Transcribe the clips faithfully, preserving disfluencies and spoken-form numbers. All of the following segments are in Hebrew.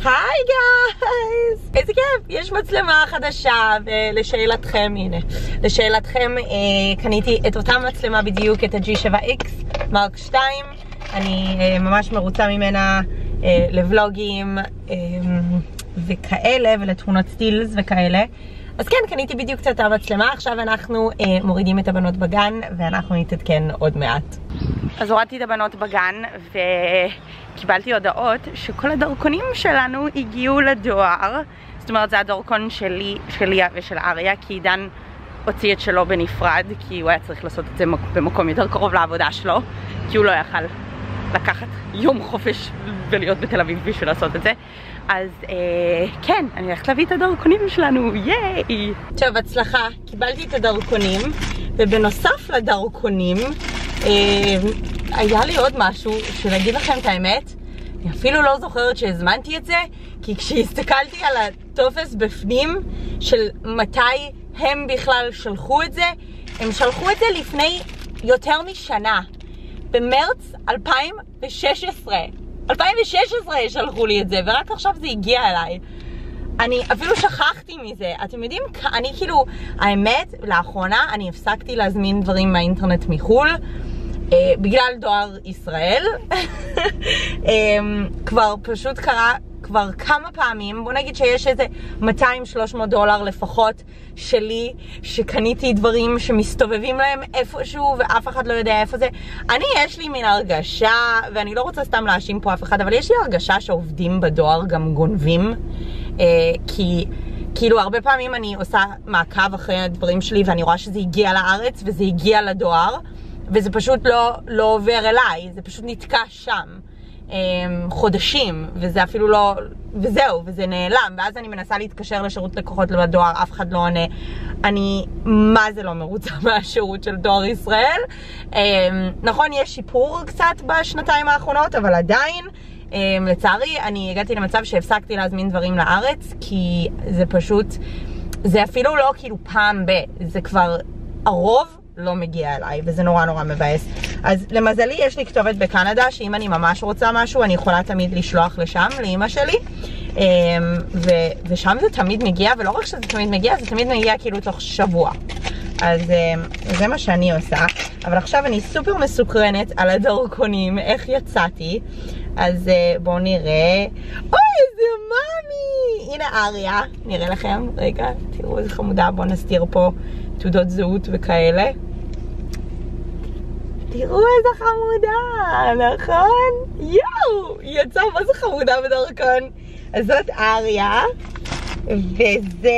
היי גייז! איזה כיף! יש מצלמה חדשה, ולשאלתכם, הנה, לשאלתכם אה, קניתי את אותה מצלמה בדיוק, את ה-ג'י שבע אקס מרק שתיים. אני אה, ממש מרוצה ממנה אה, לבלוגים אה, וכאלה, ולתמונות סטילס וכאלה. אז כן, קניתי בדיוק קצת המצלמה. עכשיו אנחנו אה, מורידים את הבנות בגן, ואנחנו נתעדכן עוד מעט. אז הורדתי את הבנות בגן, וקיבלתי הודעות שכל הדרכונים שלנו הגיעו לדואר. זאת אומרת, זה הדרכון שלי, שלי ושל אריה, כי עידן הוציא את שלו בנפרד, כי הוא היה צריך לעשות את זה במקום יותר קרוב לעבודה שלו, כי הוא לא יכל לקחת יום חופש ולהיות בתל אביב בשביל לעשות את זה. אז אה, כן, אני הולכת להביא את הדרכונים שלנו, ייי! טוב, הצלחה, קיבלתי את הדרכונים, ובנוסף לדרכונים, אה, היה לי עוד משהו, שנגיד לכם את האמת, אני אפילו לא זוכרת שהזמנתי את זה, כי כשהסתכלתי על הטופס בפנים, של מתי הם בכלל שלחו את זה, הם שלחו את זה לפני יותר משנה, במרץ אלפיים ושש עשרה. אלפיים ושש עשרה שלחו לי את זה, ורק עכשיו זה הגיע אליי. אני אפילו שכחתי מזה. אתם יודעים, אני כאילו, האמת, לאחרונה אני הפסקתי להזמין דברים מהאינטרנט מחול, אה, בגלל דואר ישראל. אה, כבר פשוט קרה כבר כמה פעמים, בוא נגיד שיש איזה מאתיים שלוש מאות דולר לפחות שלי, שקניתי דברים שמסתובבים להם איפשהו ואף אחד לא יודע איפה זה. אני, יש לי מין הרגשה, ואני לא רוצה סתם להאשים פה אף אחד, אבל יש לי הרגשה שעובדים בדואר גם גונבים, אה, כי כאילו הרבה פעמים אני עושה מעקב אחרי הדברים שלי ואני רואה שזה הגיע לארץ וזה הגיע לדואר, וזה פשוט לא, לא עובר אליי, זה פשוט נתקע שם חודשים, וזה אפילו לא, וזהו, וזה נעלם, ואז אני מנסה להתקשר לשירות לקוחות לדואר, אף אחד לא עונה. אני מה זה לא מרוצה מהשירות של דואר ישראל. נכון, יש שיפור קצת בשנתיים האחרונות, אבל עדיין, לצערי, אני הגעתי למצב שהפסקתי להזמין דברים לארץ, כי זה פשוט, זה אפילו לא כאילו פעם ב, זה כבר הרוב לא מגיע אליי, וזה נורא נורא מבאס. אז למזלי יש לי כתובת בקנדה, שאם אני ממש רוצה משהו, אני יכולה תמיד לשלוח לשם, לאמא שלי, ו ושם זה תמיד מגיע, ולא רק שזה תמיד מגיע, זה תמיד מגיע כאילו תוך שבוע. אז זה מה שאני עושה. אבל עכשיו אני סופר מסוקרנת על הדרכונים, איך יצאתי. אז בואו נראה. אוי, איזה מאמי! הנה אריה, נראה לכם. רגע, תראו איזה חמודה, בואו נסתיר פה תעודות זהות וכאלה. תראו איזה חמודה, נכון? יואו, יצא מה זה חמודה בדרכון. אז זאת אריה, וזה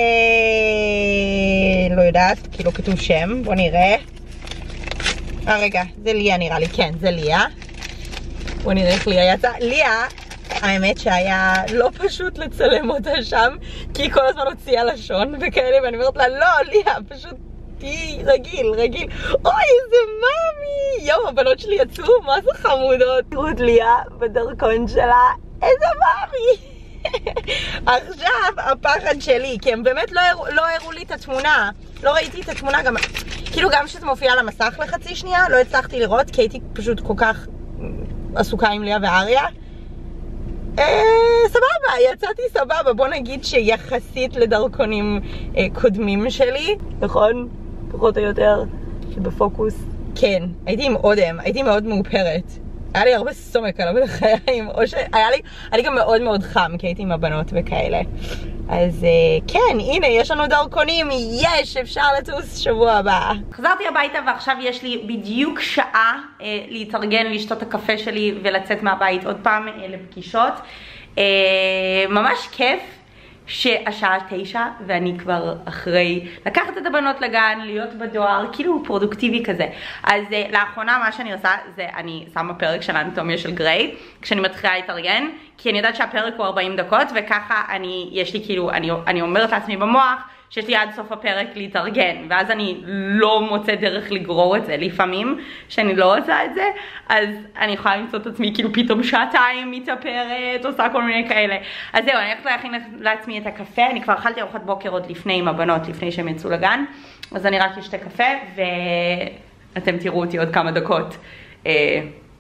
לא יודעת, כאילו כתוב שם, בוא נראה. אה רגע, זה ליה נראה לי, כן, זה ליה. בוא נראה איך ליה יצא. ליה, האמת שהיה לא פשוט לצלם אותה שם, כי היא כל הזמן הוציאה לשון וכאלה, ואני אומרת לה, לא, ליה, פשוט תהי רגיל, רגיל. אוי, איזה מאמי! יום, הבנות שלי יצאו, מה זה חמודות? תראו את ליה בדרכון שלה, איזה מאמי! עכשיו, הפחד שלי, כי הם באמת לא הראו, לא הראו לי את התמונה, לא ראיתי את התמונה, גם, כאילו גם שזה מופיע על המסך לחצי שנייה, לא הצלחתי לראות, כי הייתי פשוט כל כך עסוקה עם ליה ואריה. אה, סבבה, יצאתי סבבה, בוא נגיד שיחסית לדרכונים אה, קודמים שלי, נכון? פחות או יותר, שבפוקוס. כן, הייתי עם אודם, הייתי מאוד מאופרת. היה לי הרבה סומק על החיים, או שהיה לי, היה לי גם מאוד מאוד חם, כי הייתי עם הבנות וכאלה. אז כן, הנה, יש לנו דרכונים, יש, אפשר לטוס שבוע הבא. חזרתי הביתה ועכשיו יש לי בדיוק שעה אה, להתארגן, לשתות את הקפה שלי ולצאת מהבית עוד פעם אה, לפגישות. אה, ממש כיף שהשעה תשע ואני כבר אחרי לקחת את הבנות לגן, להיות בדואר, כאילו פרודוקטיבי כזה. אז uh, לאחרונה מה שאני עושה זה אני שמה פרק של האנטומיה של גריי כשאני מתחילה להתארגן, כי אני יודעת שהפרק הוא ארבעים דקות, וככה אני, יש לי כאילו, אני, אני אומרת לעצמי במוח שיש לי עד סוף הפרק להתארגן, ואז אני לא מוצא דרך לגרור את זה. לפעמים שאני לא עושה את זה, אז אני יכולה למצוא את עצמי כאילו פתאום שעתיים מתאפרת, עושה כל מיני כאלה. אז זהו, אני הולכת להכין לעצמי את הקפה. אני כבר אכלתי ארוחת בוקר עוד לפני עם הבנות, לפני שהם יצאו לגן, אז אני רק אשתה קפה ואתם תראו אותי עוד כמה דקות אה,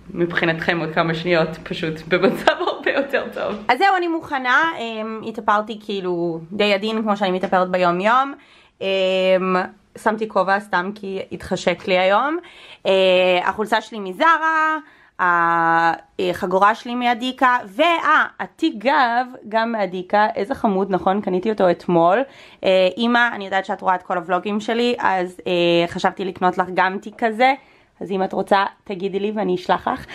מבחינתכם עוד כמה שניות פשוט במצב הרבה יותר טוב. אז זהו, אני מוכנה, התאפרתי כאילו די עדין כמו שאני מתאפרת ביום יום. שמתי כובע סתם כי התחשק לי היום. החולצה שלי מזרה, החגורה שלי מאדיקה, והעתיק גב גם מאדיקה. איזה חמוד, נכון? קניתי אותו אתמול. אמא, אני יודעת שאת רואה את כל הוולוגים שלי, אז חשבתי לקנות לך גם תיק כזה. אז אם את רוצה, תגידי לי ואני אשלח לך.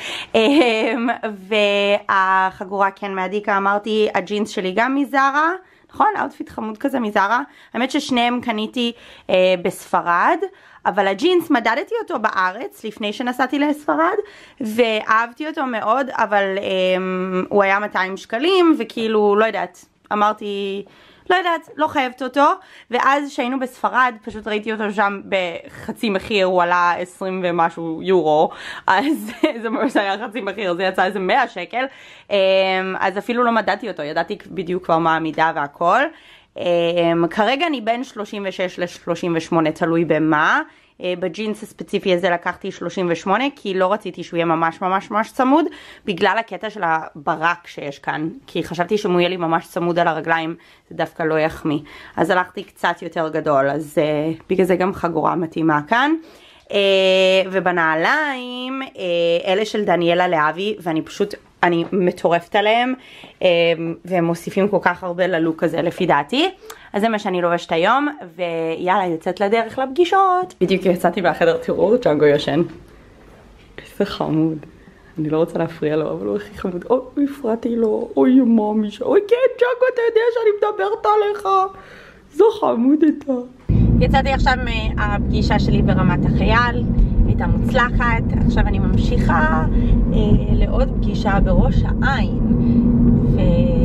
והחגורה כן מאדיקה, אמרתי, הג'ינס שלי גם מזרה. נכון? אאוטפיט חמוד כזה מזרה. האמת ששניהם קניתי אה, בספרד, אבל הג'ינס מדדתי אותו בארץ לפני שנסעתי לספרד, ואהבתי אותו מאוד, אבל אה, הוא היה מאתיים שקלים, וכאילו, לא יודעת, אמרתי, לא יודעת, לא חייבת אותו, ואז שהיינו בספרד, פשוט ראיתי אותו שם בחצי מחיר, הוא עלה עשרים ומשהו יורו, אז זה ממש היה חצי מחיר, זה יצא איזה מאה שקל, אז אפילו לא מדדתי אותו, ידעתי בדיוק כבר מה המידה והכל. כרגע אני בין שלושים ושש ל-שלושים ושמונה, תלוי במה. בג'ינס הספציפי הזה לקחתי שלושים ושמונה, כי לא רציתי שהוא יהיה ממש ממש ממש צמוד, בגלל הקטע של הברק שיש כאן, כי חשבתי שהוא יהיה לי ממש צמוד על הרגליים, זה דווקא לא יחמיא. אז הלכתי קצת יותר גדול, אז uh, בגלל זה גם חגורה מתאימה כאן. Uh, ובנעליים, uh, אלה של דניאלה להבי, ואני פשוט, אני מטורפת עליהם, uh, והם מוסיפים כל כך הרבה ללוק הזה לפי דעתי. אז זה מה שאני לובשת היום, ויאללה, יוצאת לדרך לפגישות. בדיוק יצאתי מהחדר, תראו, ג'אנגו ישן. איזה חמוד. אני לא רוצה להפריע לו, אבל הוא הכי חמוד. אוי, הפרעתי לו, אוי, מאמי, אוי, כן, ג'אנגו, אתה יודע שאני מדברת עליך. זו חמוד אתה. יצאתי עכשיו מהפגישה שלי ברמת החייל, הייתה מוצלחת. עכשיו אני ממשיכה אה, לעוד פגישה בראש העין. ו...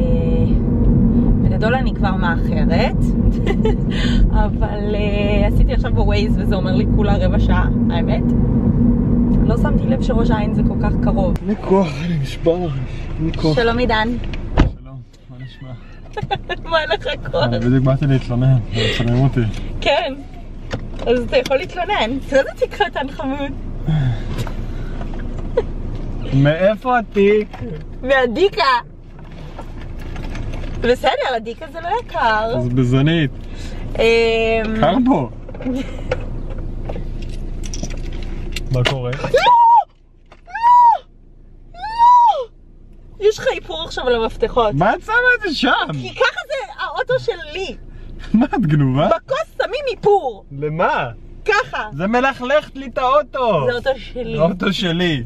בגדול אני כבר מאחרת, אבל uh, עשיתי עכשיו בווייז וזה אומר לי כולה רבע שעה, האמת. לא שמתי לב שראש העין זה כל כך קרוב. אין כוח, אני נשבר. שלום עידן. שלום, מה נשמע? מה אין לך כוח? אני בדיוק באתי להתלונן, מצלמים אותי. כן, אז אתה יכול להתלונן. תראה זה תיק קטן חמוד. מאיפה התיק? מהדיקה. בסדר, הדיקה זה לא יקר. אז בזנית. קר פה. מה קורה? לא! לא! לא! יש לך איפור עכשיו על המפתחות. מה את שמה את זה שם? כי ככה זה האוטו שלי. מה, את גנובה? בכוס שמים איפור. למה? ככה. זה מלכלכת לי את האוטו. זה אוטו שלי. זה אוטו שלי.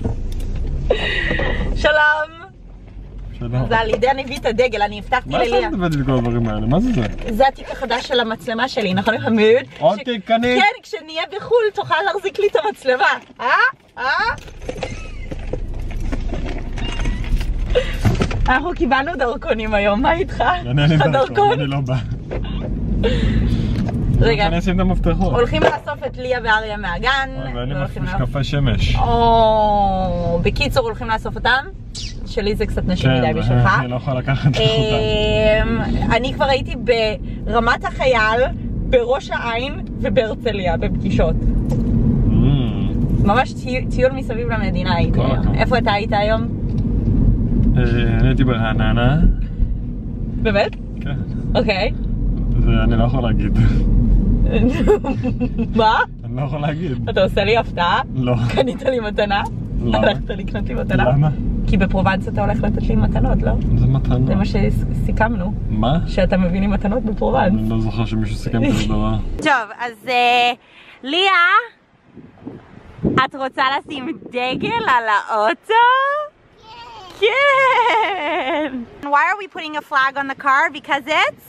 שלום. שלום. זה על ידי אני הביא את הדגל, אני הבטחתי לליה. מה שאת מדברת את כל הדברים האלה? מה זה זה? זה התיק החדש של המצלמה שלי, נכון חמוד? עוד תיק קנית? כן, כשנהיה בחול תוכל להחזיק לי את המצלמה. אה? אה? אנחנו קיבלנו דרכונים היום, מה איתך? אני אין לי דרכון, אני לא בא. רגע, אני אשים את המפתחות. הולכים לאסוף את ליה ואריה מהגן. ואין לי משקפי שמש. בקיצור, הולכים לאסוף אותם. שלי זה קצת נשים מדי בשבילך. כן, אני לא יכול לקחת אותם. אני כבר הייתי ברמת החייל, בראש העין ובהרצליה בפגישות. ממש טיול מסביב למדינה הייתי היום. איפה אתה היית היום? אני הייתי ברעננה. באמת? כן. אוקיי. ואני לא יכול להגיד. מה? אני לא יכול להגיד. אתה עושה לי הפתעה? לא. קנית לי מתנה? למה? הלכת לקנות לי מתנה? למה? כי בפרובנס אתה הולך לתת לי מתנות, לא? זה מתנות. זה מה שסיכמנו. מה? שאתה מביא לי מתנות בפרובנס. אני לא זוכר שמישהו סיכם את הדבר. טוב, אז ליה, את רוצה לשים דגל על האוטו? כן! Why are we putting a flag on the car? Because it's?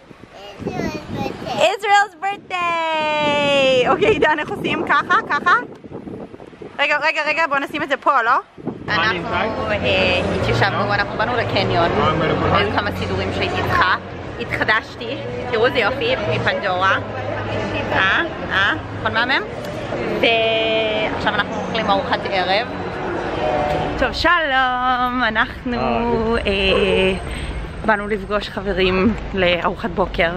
Israel's birthday! אוקיי, עידן, איך עושים? ככה? ככה? רגע, רגע, רגע, בוא נשים את זה פה, לא? אנחנו התיישבנו, אנחנו באנו לקניון, היו כמה סידורים שהייתי צריכה, התחדשתי, תראו איזה יופי, מפנדורה, אה, אה, נכון מהמם? ועכשיו אנחנו אוכלים ארוחת ערב. טוב, שלום, אנחנו באנו לפגוש חברים לארוחת בוקר,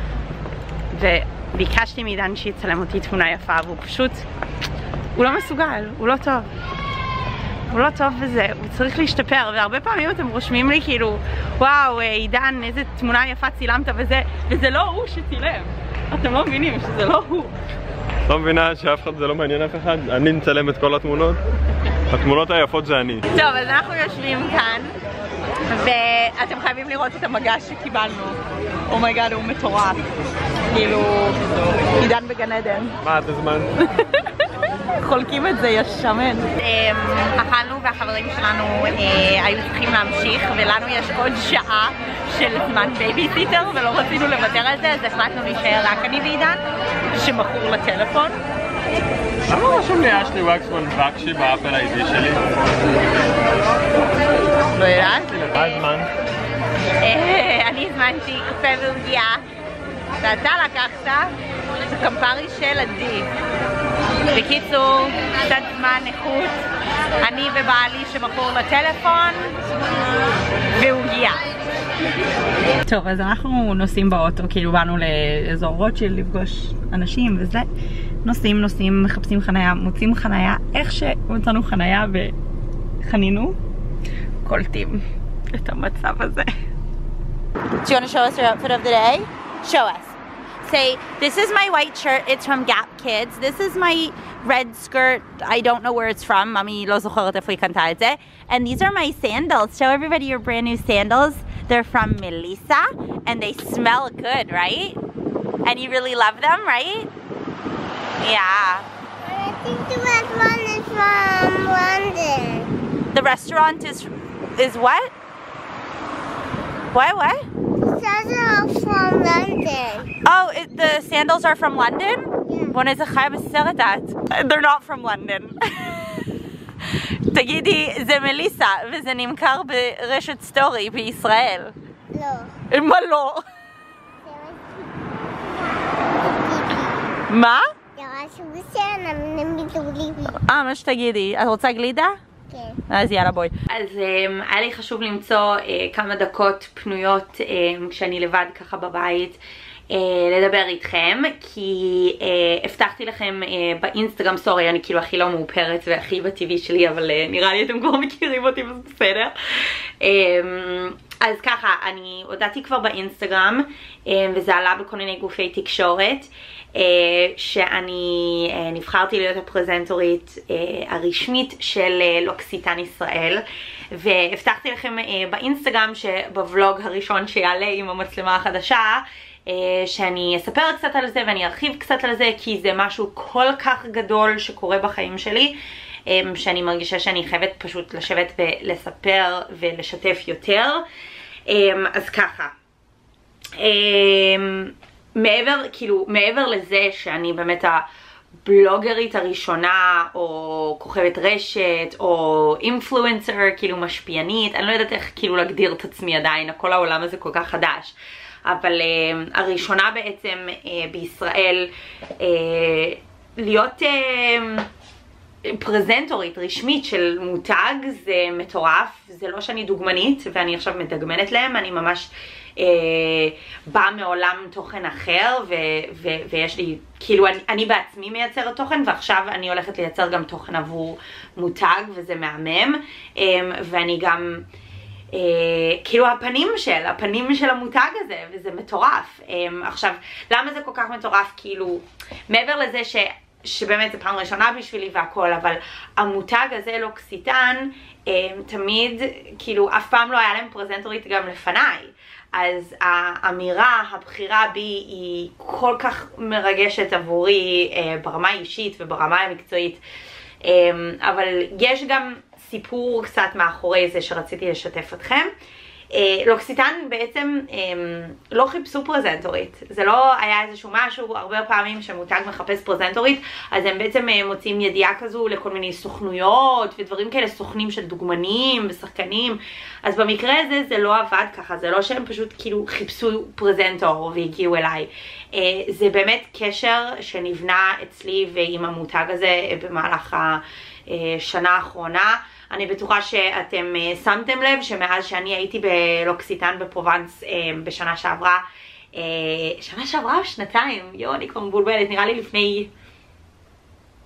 וביקשתי מעידן שיצלם אותי תמונה יפה, והוא פשוט, הוא לא מסוגל, הוא לא טוב. הוא לא טוב בזה, הוא צריך להשתפר, והרבה פעמים אתם רושמים לי כאילו, וואו, עידן, איזה תמונה יפה צילמת וזה, וזה לא הוא שצילם. אתם לא מבינים שזה לא הוא. לא מבינה שאף אחד זה לא מעניין אף אחד? אני מצלם את כל התמונות? התמונות היפות זה אני. טוב, אז אנחנו יושבים כאן, ואתם חייבים לראות את המגש שקיבלנו. אומייגאד, הוא מטורף. כאילו, עידן בגן עדן. מה, את הזמן? חולקים את זה, יש שמן. אכלנו והחברים שלנו היו צריכים להמשיך, ולנו יש עוד שעה של זמן בייביסיטר, ולא רצינו לוותר על זה, אז החלטנו להישאר רק אני ועידן, שמכור לטלפון. למה רשום לי אשלי וקסמן וקשי באפל איי-די שלי? לא יודעת? מה הזמן? אני הזמנתי קפה ועוגיה, ואתה לקחת את הקמפרי של עדי. בקיצור, קצת זמן איכות, אני ובעלי שמכור לטלפון, ועוגיה. טוב, אז אנחנו נוסעים באוטו, כאילו באנו לאזור רוטשילד לפגוש אנשים וזה. נוסעים, נוסעים, מחפשים חנייה, מוצאים חנייה, איך שמצאנו חנייה וחנינו, קולטים את המצב הזה. Do you want to show us your outfit of the day? Show us. Say, this is my white shirt, it's from Gap Kids. This is my red skirt, I don't know where it's from. Mommy לא זוכרת איפה היא קנתה את זה. And these are my sandals. Show everybody your brand new sandals. They're from Melissa, and they smell good, right? And you really love them, right? Yeah. I think the restaurant is from London. The restaurant is is what? What? What? The sandals are from London. Oh, it, the sandals are from London? Yeah. בואו איזה חיה בסרט את. They're not from London. תגידי, זה מליסה, וזה נמכר ברשת סטורי בישראל. לא. מה לא? מה? זה משהו בסדר, אני מתוליבי. אה, מה שתגידי. את רוצה גלידה? כן. אז יאללה בואי. אז um, היה לי חשוב למצוא uh, כמה דקות פנויות um, כשאני לבד ככה בבית uh, לדבר איתכם, כי uh, הבטחתי לכם uh, באינסטגרם סטורי, אני כאילו הכי לא מאופרת והכי בטבעי שלי, אבל uh, נראה לי אתם כבר מכירים אותי בסדר. Um, אז ככה, אני הודעתי כבר באינסטגרם um, וזה עלה בכל מיני גופי תקשורת, Uh, שאני uh, נבחרתי להיות הפרזנטורית uh, הרשמית של uh, לוקסיטן ישראל, והבטחתי לכם uh, באינסטגרם שבוולוג הראשון שיעלה עם המצלמה החדשה uh, שאני אספר קצת על זה ואני ארחיב קצת על זה, כי זה משהו כל כך גדול שקורה בחיים שלי, um, שאני מרגישה שאני חייבת פשוט לשבת ולספר ולשתף יותר. um, אז ככה, um, מעבר, כאילו, מעבר לזה שאני באמת הבלוגרית הראשונה, או כוכבת רשת, או אינפלואנסר, כאילו משפיענית, אני לא יודעת איך כאילו להגדיר את עצמי עדיין, כל העולם הזה כל כך חדש, אבל uh, הראשונה בעצם uh, בישראל uh, להיות uh, פרזנטורית רשמית של מותג, זה מטורף, זה לא שאני דוגמנית ואני עכשיו מדגמנת להם, אני ממש Uh, באה מעולם תוכן אחר, ו ו ויש לי, כאילו אני, אני בעצמי מייצרת תוכן, ועכשיו אני הולכת לייצר גם תוכן עבור מותג, וזה מהמם, um, ואני גם uh, כאילו הפנים של, הפנים של המותג הזה, וזה מטורף. um, עכשיו, למה זה כל כך מטורף? כאילו, מעבר לזה ש שבאמת זה פעם ראשונה בשבילי והכל, אבל המותג הזה, לוקסיטן, um, תמיד, כאילו, אף פעם לא היה להם פרזנטורית גם לפניי. אז האמירה, הבחירה בי היא כל כך מרגשת עבורי אה, ברמה האישית וברמה המקצועית, אה, אבל יש גם סיפור קצת מאחורי זה שרציתי לשתף אתכם. אה, לוקסיטן בעצם אה, לא חיפשו פרזנטורית, זה לא היה איזשהו משהו, הרבה פעמים שמותג מחפש פרזנטורית, אז הם בעצם אה, מוצאים ידיעה כזו לכל מיני סוכנויות ודברים כאלה, סוכנים של דוגמנים ושחקנים, אז במקרה הזה זה לא עבד ככה, זה לא שהם פשוט כאילו חיפשו פרזנטור והגיעו אליי, אה, זה באמת קשר שנבנה אצלי ועם המותג הזה במהלך השנה האחרונה. אני בטוחה שאתם שמתם לב שמאז שאני הייתי בלוקסיטן בפרובנס בשנה שעברה, שנה שעברה או שנתיים, יו, אני כבר מבולבלת, נראה לי לפני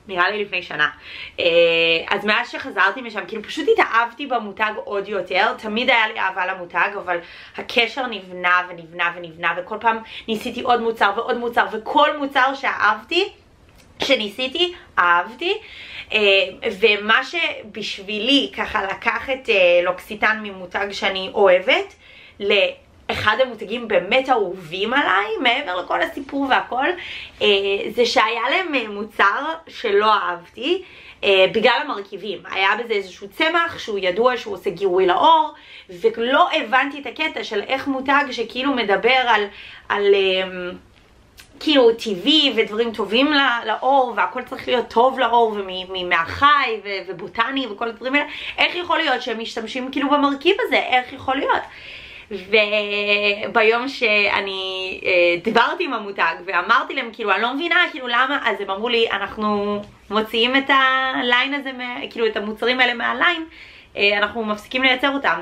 נראה לי לפני שנה. אז מאז שחזרתי משם, כאילו פשוט התאהבתי במותג עוד יותר, תמיד היה לי אהבה למותג, אבל הקשר נבנה ונבנה ונבנה, וכל פעם ניסיתי עוד מוצר ועוד מוצר, וכל מוצר שאהבתי, שניסיתי, אהבתי. ומה שבשבילי ככה לקח את לוקסיטן ממותג שאני אוהבת, לאחד המותגים באמת אהובים עליי, מעבר לכל הסיפור והכל, זה שהיה להם מוצר שלא אהבתי, בגלל המרכיבים. היה בזה איזשהו צמח שהוא ידוע שהוא עושה גירוי לאור, ולא הבנתי את הקטע של איך מותג שכאילו מדבר על, על כאילו טבעי ודברים טובים לאור, והכל צריך להיות טוב לאור ומהחי ובוטני וכל הדברים האלה, איך יכול להיות שהם משתמשים כאילו במרכיב הזה? איך יכול להיות? וביום שאני דיברתי עם המותג ואמרתי להם כאילו אני לא מבינה כאילו למה, אז הם אמרו לי אנחנו מוציאים את הליין הזה, כאילו את המוצרים האלה מהליין, אנחנו מפסיקים לייצר אותם.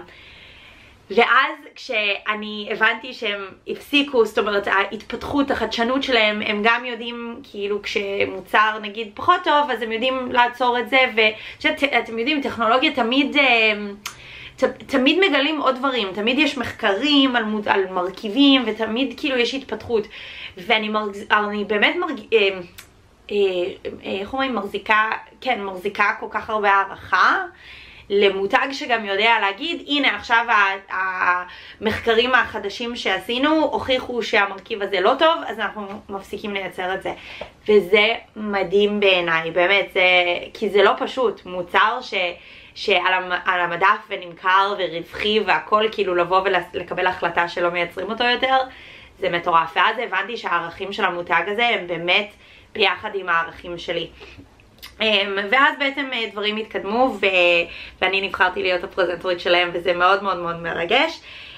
ואז כשאני הבנתי שהם הפסיקו, זאת אומרת ההתפתחות, החדשנות שלהם, הם גם יודעים כאילו כשמוצר נגיד פחות טוב אז הם יודעים לעצור את זה, ואתם יודעים טכנולוגיה תמיד ת, תמיד מגלים עוד דברים, תמיד יש מחקרים על, מוד, על מרכיבים ותמיד כאילו יש התפתחות, ואני מרג, אני באמת מרג, אה, אה, איך אומרים, מחזיקה, כן, מחזיקה כל כך הרבה הערכה למותג שגם יודע להגיד, הנה עכשיו המחקרים החדשים שעשינו הוכיחו שהמרכיב הזה לא טוב, אז אנחנו מפסיקים לייצר את זה. וזה מדהים בעיניי, באמת, זה, כי זה לא פשוט, מוצר ש, שעל המדף ונמכר ורווחי והכל, כאילו לבוא ולקבל החלטה שלא מייצרים אותו יותר, זה מטורף. ואז הבנתי שהערכים של המותג הזה הם באמת ביחד עם הערכים שלי. ואז בעצם דברים התקדמו ו... ואני נבחרתי להיות הפרזנטורית שלהם, וזה מאוד מאוד מאוד מרגש.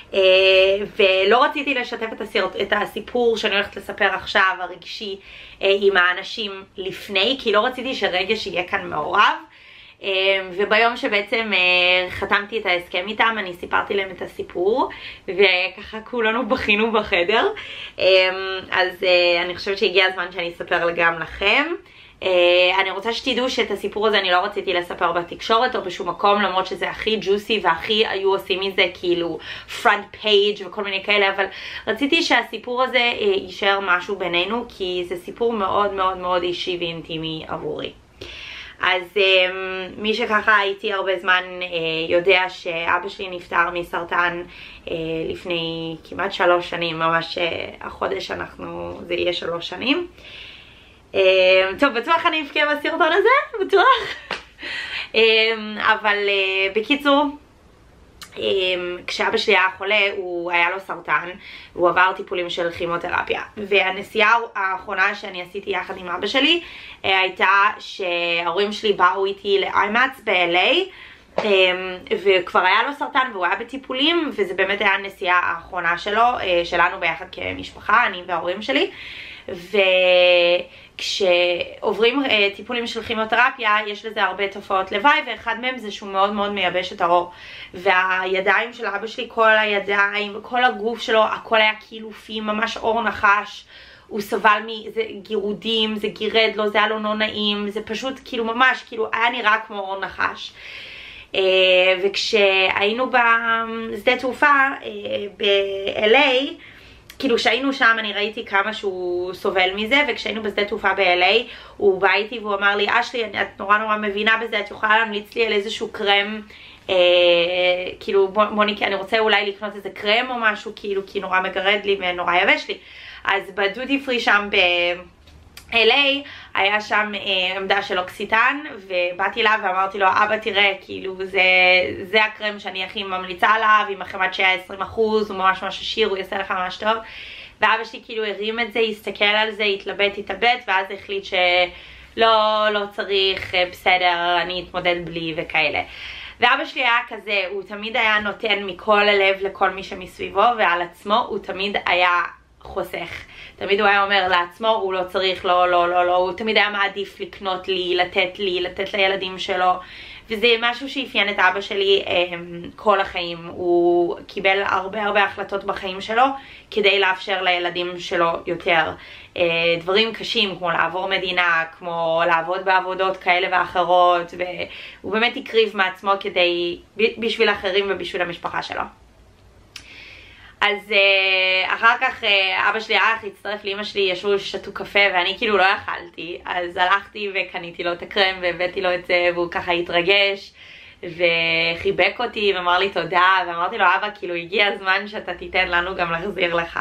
ולא רציתי לשתף את, הסרט... את הסיפור שאני הולכת לספר עכשיו, הרגשי, עם האנשים לפני, כי לא רציתי שרגש יהיה כאן מעורב. וביום שבעצם חתמתי את ההסכם איתם, אני סיפרתי להם את הסיפור, וככה כולנו בכינו בחדר. אז אני חושבת שהגיע הזמן שאני אספר גם לכם. Uh, אני רוצה שתדעו שאת הסיפור הזה אני לא רציתי לספר בתקשורת או בשום מקום, למרות שזה הכי ג'וסי והכי היו עושים מזה כאילו front page וכל מיני כאלה, אבל רציתי שהסיפור הזה uh, יישאר משהו בינינו, כי זה סיפור מאוד מאוד מאוד אישי ואינטימי עבורי. אז um, מי שככה הייתי הרבה זמן uh, יודע שאבא שלי נפטר מסרטן uh, לפני כמעט שלוש שנים, ממש uh, החודש אנחנו, זה יהיה שלוש שנים. טוב, בטוח אני אבכה בסרטון הזה, בטוח. אבל בקיצור, כשאבא שלי היה חולה, הוא היה לו סרטן, הוא עבר טיפולים של כימותרפיה. והנסיעה האחרונה שאני עשיתי יחד עם אבא שלי הייתה שההורים שלי באו איתי לאיימאץ ב-אל איי, וכבר היה לו סרטן והוא היה בטיפולים, וזה באמת היה הנסיעה האחרונה שלו, שלנו ביחד כמשפחה, אני וההורים שלי. וכשעוברים טיפולים של כימותרפיה יש לזה הרבה תופעות לוואי, ואחד מהם זה שהוא מאוד מאוד מייבש את העור, והידיים של אבא שלי, כל הידיים וכל הגוף שלו, הכל היה קילופים, ממש עור נחש. הוא סבל מזה גירודים, זה גירד לו, זה היה לו לא נעים, זה פשוט כאילו ממש כאילו היה נראה כמו עור נחש. וכשהיינו בשדה תעופה ב-אל איי, כאילו כשהיינו שם אני ראיתי כמה שהוא סובל מזה, וכשהיינו בשדה תעופה ב-אל איי הוא בא איתי והוא אמר לי, אשלי, את נורא נורא מבינה בזה, את יכולה להמליץ לי על איזשהו קרם, אה, כאילו מוניקה, אני רוצה אולי לקנות איזה קרם או משהו, כאילו כי נורא מגרד לי ונורא יבש לי. אז בדוטי פרי שם ב-אל איי היה שם אה, עמדה של לוקסיטן, ובאתי אליו ואמרתי לו, אבא תראה, כאילו זה, זה הקרם שאני הכי ממליצה עליו, עם החמת שהיה עשרים אחוז, הוא ממש ממש עשיר, הוא יעשה לך ממש טוב. ואבא שלי כאילו הרים את זה, הסתכל על זה, התלבט, התאבט, ואז החליט שלא, לא צריך, בסדר, אני אתמודד בלי וכאלה. ואבא שלי היה כזה, הוא תמיד היה נותן מכל הלב לכל מי שמסביבו, ועל עצמו הוא תמיד היה חוסך. תמיד הוא היה אומר לעצמו, הוא לא צריך, לא, לא, לא, לא, הוא תמיד היה מעדיף לקנות לי, לתת לי, לתת לילדים שלו, וזה משהו שאפיין את אבא שלי כל החיים. הוא קיבל הרבה הרבה החלטות בחיים שלו כדי לאפשר לילדים שלו יותר. דברים קשים כמו לעבור מדינה, כמו לעבוד בעבודות כאלה ואחרות, והוא באמת הקריב מעצמו כדי, בשביל אחרים ובשביל המשפחה שלו. אז אחר כך אבא שלי הלך להצטרף לאמא שלי, ישבו שתו קפה ואני כאילו לא יכלתי, אז הלכתי וקניתי לו את הקרם והבאתי לו את זה, והוא ככה התרגש וחיבק אותי ואמר לי תודה, ואמרתי לו אבא, כאילו הגיע הזמן שאתה תיתן לנו גם להחזיר לך.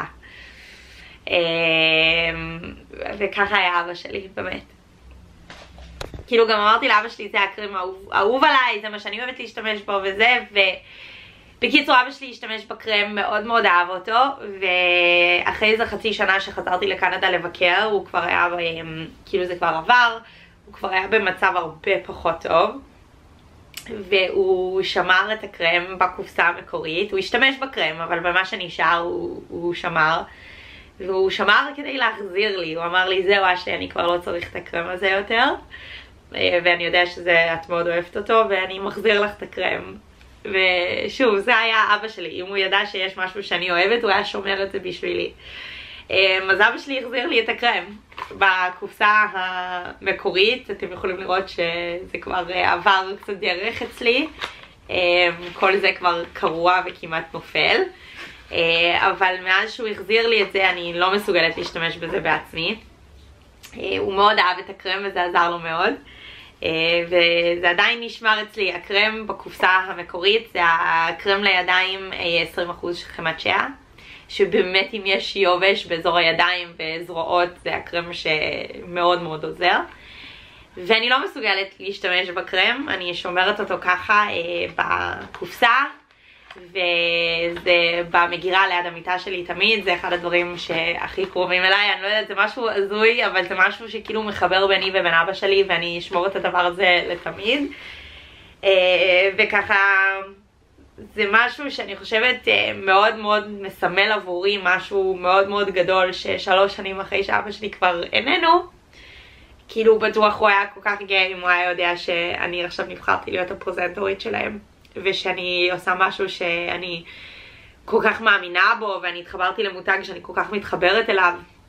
וככה היה אבא שלי, באמת. כאילו גם אמרתי לאבא שלי, זה הקרם אהוב עליי, זה מה שאני אוהבת להשתמש בו וזה, ו... בקיצור, אבא שלי השתמש בקרם, מאוד מאוד אהב אותו, ואחרי איזה חצי שנה שחזרתי לקנדה לבקר, הוא כבר היה, כאילו זה כבר עבר, הוא כבר היה במצב הרבה פחות טוב, והוא שמר את הקרם בקופסה המקורית, הוא השתמש בקרם, אבל במה שנשאר הוא, הוא שמר, והוא שמר כדי להחזיר לי, הוא אמר לי, זהו אשלי, אני כבר לא צריך את הקרם הזה יותר, ואני יודע שאת מאוד אוהבת אותו, ואני מחזיר לך את הקרם. ושוב, זה היה אבא שלי, אם הוא ידע שיש משהו שאני אוהבת, הוא היה שומר את זה בשבילי. אז אבא שלי החזיר לי את הקרם בקופסה המקורית, אתם יכולים לראות שזה כבר עבר קצת דרך אצלי, כל זה כבר קרוע וכמעט נופל, אבל מאז שהוא החזיר לי את זה אני לא מסוגלת להשתמש בזה בעצמי. הוא מאוד אהב את הקרם וזה עזר לו מאוד. וזה עדיין נשמר אצלי. הקרם בקופסה המקורית זה הקרם לידיים עשרים אחוז חמת שעה, שבאמת אם יש יובש באזור הידיים וזרועות זה הקרם שמאוד מאוד עוזר, ואני לא מסוגלת להשתמש בקרם, אני שומרת אותו ככה בקופסה, וזה במגירה ליד המיטה שלי תמיד, זה אחד הדברים שהכי קרובים אליי, אני לא יודעת, זה משהו הזוי, אבל זה משהו שכאילו מחבר ביני ובין אבא שלי, ואני אשמור את הדבר הזה לתמיד. וככה, זה משהו שאני חושבת מאוד מאוד מסמל עבורי, משהו מאוד מאוד גדול, ששלוש שנים אחרי שאבא שלי כבר איננו, כאילו בטוח הוא היה כל כך גאה אם הוא היה יודע שאני עכשיו נבחרתי להיות הפרזנטורית שלהם. ושאני עושה משהו שאני כל כך מאמינה בו, ואני התחברתי למותג שאני כל כך מתחברת אליו.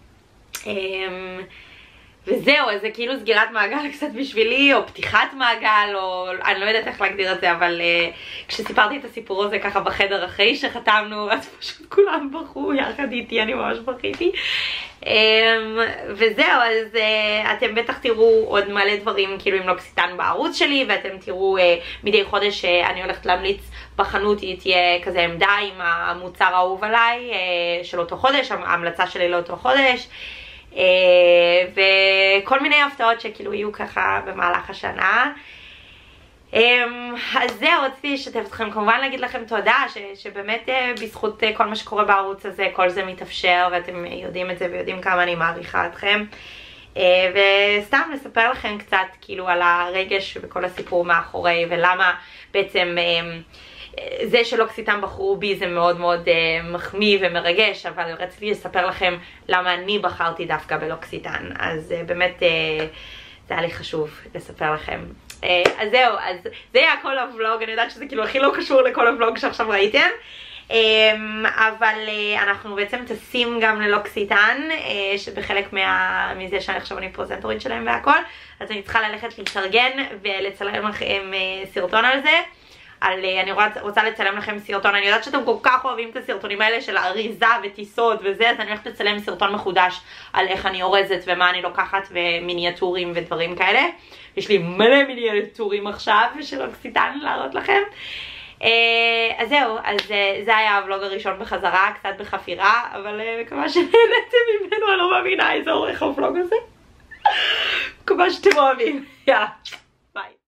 וזהו, אז זה כאילו סגירת מעגל קצת בשבילי, או פתיחת מעגל, או אני לא יודעת איך להגדיר את זה, אבל uh, כשסיפרתי את הסיפור הזה ככה בחדר אחרי שחתמנו, אז פשוט כולם בכו יחד איתי, אני ממש בכיתי. Um, וזהו, אז uh, אתם בטח תראו עוד מלא דברים כאילו עם לוקסיטן בערוץ שלי, ואתם תראו uh, מדי חודש שאני uh, הולכת להמליץ בחנות, היא תהיה כזה עמדה עם המוצר האהוב עליי uh, של אותו חודש, ההמלצה שלי לאותו חודש. Uh, וכל מיני הפתעות שכאילו יהיו ככה במהלך השנה. um, אז זהו, רציתי לשתף אתכם, כמובן להגיד לכם תודה ש, שבאמת uh, בזכות uh, כל מה שקורה בערוץ הזה כל זה מתאפשר, ואתם יודעים את זה ויודעים כמה אני מעריכה אתכם, uh, וסתם לספר לכם קצת כאילו על הרגש וכל הסיפור מאחורי, ולמה בעצם uh, זה שלוקסיטן בחרו בי זה מאוד מאוד uh, מחמיא ומרגש, אבל רציתי לספר לכם למה אני בחרתי דווקא בלוקסיטן, אז uh, באמת uh, זה היה לי חשוב לספר לכם. Uh, אז זהו, אז זה היה כל הוולוג, אני יודעת שזה כאילו הכי לא קשור לכל הוולוג שעכשיו ראיתם, um, אבל uh, אנחנו בעצם טסים גם ללוקסיטן, uh, שבחלק מה, מזה שאני עכשיו אני פרזנטורית שלהם והכל, אז אני צריכה ללכת להתארגן ולצלם לכם uh, סרטון על זה. על, אני רוצה לצלם לכם סרטון, אני יודעת שאתם כל כך אוהבים את הסרטונים האלה של האריזה וטיסות וזה, אז אני הולכת לצלם סרטון מחודש על איך אני אורזת ומה אני לוקחת ומיניאטורים ודברים כאלה. יש לי מלא מיניאטורים עכשיו של לוקסיטן להראות לכם. אז זהו, אז זה היה הוולוג הראשון בחזרה, קצת בחפירה, אבל מקווה שנהנתם ממנו, אני לא מאמינה איזה עורך הוולוג הזה. מקווה שאתם אוהבים, יאללה.